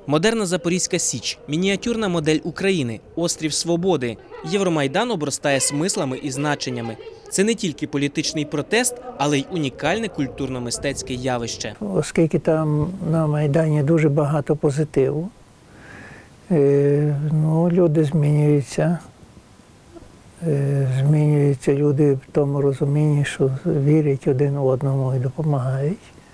Модерна Запорізька Січ, мініатюрна модель України, острів Свободи. Євромайдан обростає смислами і значеннями. Це не тільки політичний протест, але й унікальне культурно-мистецьке явище. Оскільки там на Майдані дуже багато позитиву, люди змінюються. Змінюються люди в тому розумінні, що вірять один одному і допомагають.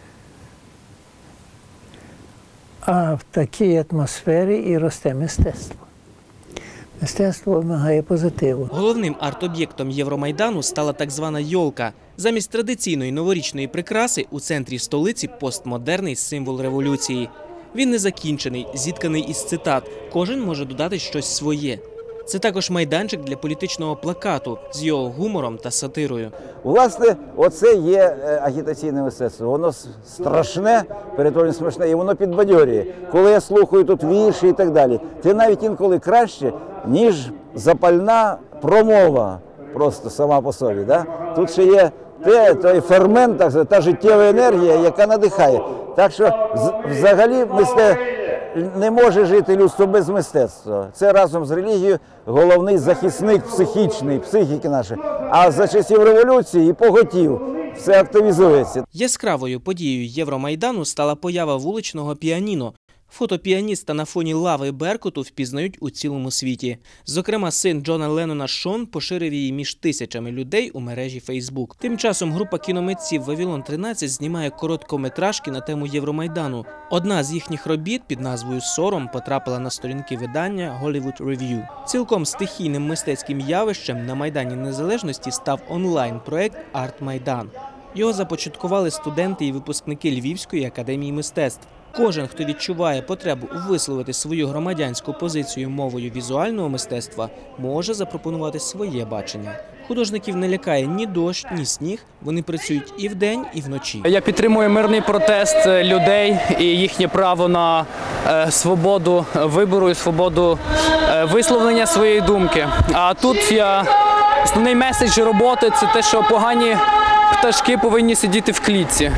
А в такій атмосфері і росте мистецтво. Мистецтво вимагає позитиву. Головним арт-об'єктом Євромайдану стала так звана «йолка». Замість традиційної новорічної прикраси у центрі столиці постмодерний символ революції. Він незакінчений, зітканий із цитат. Кожен може додати щось своє. Це також майданчик для політичного плакату з його гумором та сатирою. Власне, оце є агітаційне мистецтво. Воно страшне, перетворює смішне, і воно підбадьорює. Коли я слухаю тут вірші і так далі, це навіть інколи краще, ніж запальна промова просто сама по собі. Да? Тут ще є той фермент, та життєва енергія, яка надихає. Так що взагалі не може жити людство без мистецтва. Це разом з релігією головний захисник психічний, психіки нашої. А за часів революції і поготів все активізується. Яскравою подією Євромайдану стала поява вуличного піаніно. Фото піаніста на фоні лави Беркуту впізнають у цілому світі. Зокрема, син Джона Леннона Шон поширив її між тисячами людей у мережі Фейсбук. Тим часом група кіномитців «Вавилон-13» знімає короткометражки на тему Євромайдану. Одна з їхніх робіт під назвою «Сором» потрапила на сторінки видання Hollywood Review. Цілком стихійним мистецьким явищем на Майдані Незалежності став онлайн-проект «Арт-Майдан». Його започаткували студенти і випускники Львівської академії мистецтв. Кожен, хто відчуває потребу висловити свою громадянську позицію мовою візуального мистецтва, може запропонувати своє бачення. Художників не лякає ні дощ, ні сніг, вони працюють і вдень, і вночі. Я підтримую мирний протест людей і їхнє право на свободу вибору і свободу висловлення своєї думки. А тут основний меседж роботи – це те, що погані пташки повинні сидіти в клітці.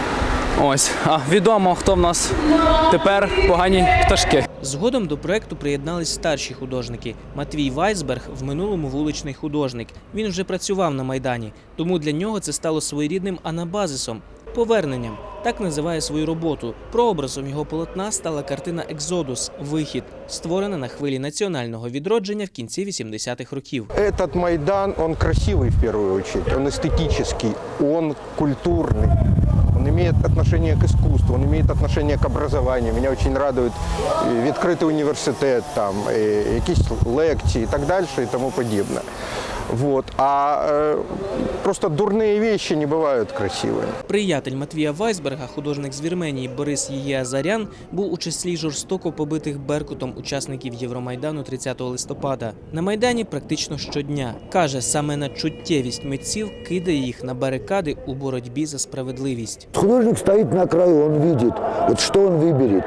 Ось, а відомо, хто в нас тепер погані пташки. Згодом до проєкту приєднались старші художники. Матвій Вайсберг в минулому вуличний художник. Він вже працював на Майдані, тому для нього це стало своєрідним анабазисом, поверненням. Так називає свою роботу. Прообразом його полотна стала картина «Екзодус. Вихід», створена на хвилі національного відродження в кінці 80-х років. Этот Майдан, он красивый в первую очередь, он эстетический, он культурный. Он имеет отношение к искусству, он имеет отношение к образованию. Меня очень радует відкритий університет, там, якісь лекції і так далі, і тому подібне. Вот. А просто дурные вещи не бывают красивыми. Приятель Матвія Вайсберга, художник з Вірменії Борис Єгіазарян, був у числі жорстоко побитих Беркутом учасників Євромайдану 30 листопада. На Майдані практично щодня. Каже, саме на чуттєвість митців кидає їх на барикади у боротьбі за справедливість. Художник стоит на краю, он видит, вот что он выберет.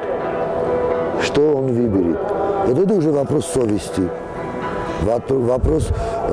Что он выберет. Вот это уже вопрос совести. Вопрос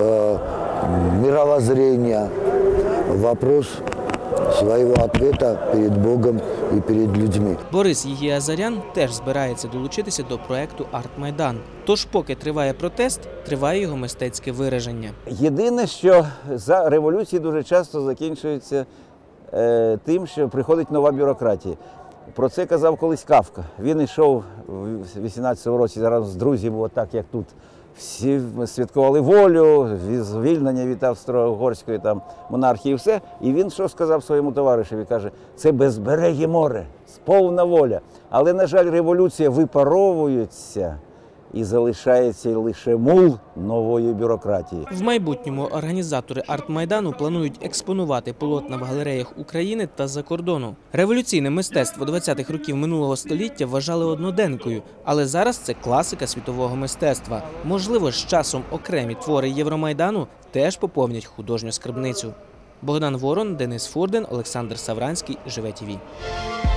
мировоззрения, вопрос своего ответа перед Богом и перед людьми. Борис Єгіазарян теж збирається долучитися до проєкту «Арт-Майдан». Тож поки триває протест, триває його мистецьке вираження. Єдине, що за революції дуже часто закінчується тим, що приходить нова бюрократія. Про це казав колись Кафка. Він йшов у 18-му році разом з друзями, отак як тут. Всі святкували волю, звільнення від австро-угорської монархії і все. І він що сказав своєму товаришеві? Каже, це безбереге море, повна воля. Але, на жаль, революція випаровується і залишається лише мул нової бюрократії. В майбутньому організатори «Арт-Майдану» планують експонувати полотна в галереях України та за кордону. Революційне мистецтво 20-х років минулого століття вважали одноденкою, але зараз це класика світового мистецтва. Можливо, з часом окремі твори Євромайдану теж поповнять художню скарбницю. Богдан Ворон, Денис Фурден, Олександр Савранський, Живе ТВ.